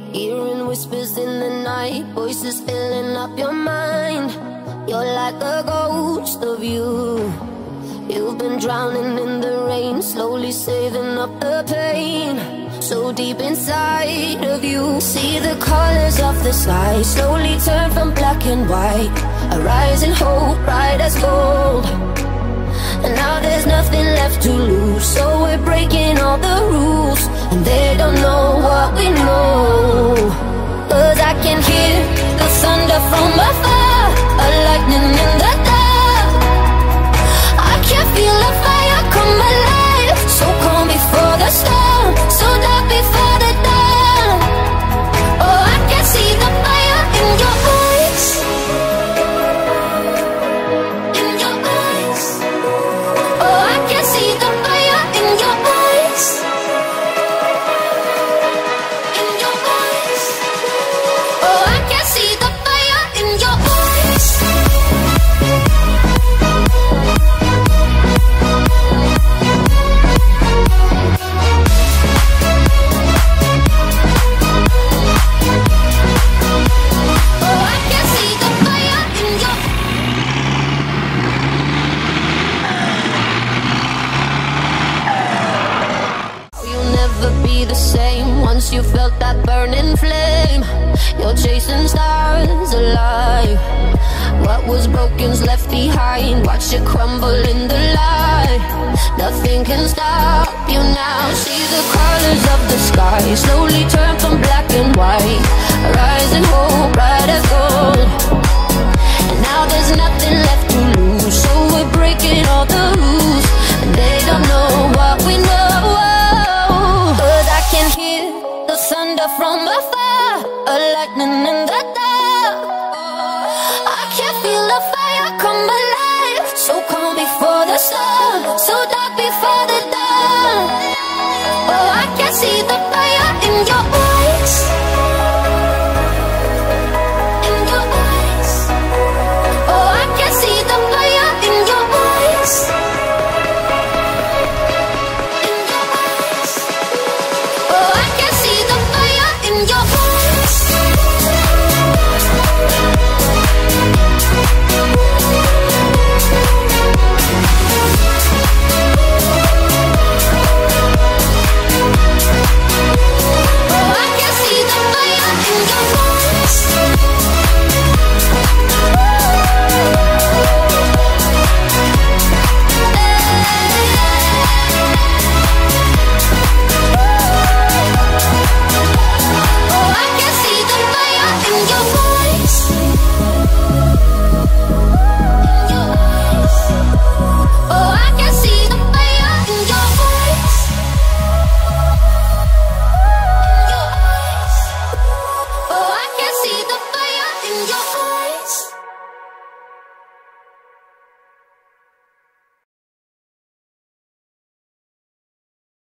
Hearing whispers in the night, voices filling up your mind. You're like a ghost of you. You've been drowning in the rain, slowly saving up the pain. So deep inside of you, see the colors of the sky slowly turn from black and white. A rising hope, bright as gold. And now there's nothing left to lose, so we're breaking all the rules. And they don't know what we know, 'cause I can hear the thunder from afar, a lightning in the dark. I can feel the fire come alive, so calm before the storm, so dark before the dawn. Oh, I can see the fire in your eyes, in your eyes. Oh, I can see the fire in your eyes, in your eyes. Oh, I can see the fire in your eyes. Once you felt that burning flame, you're chasing stars alive. What was broken's left behind, watch it crumble in the light. Nothing can stop you now. See the colors of the sky slowly turn from black and white. A rising hope, bright as gold. And now there's nothing left to lose, so we're breaking all the rules. And they don't know what we know, 'cause I can hear the thunder from afar, a lightning in the dark. I can feel the fire come alive, so calm before the storm, so dark before the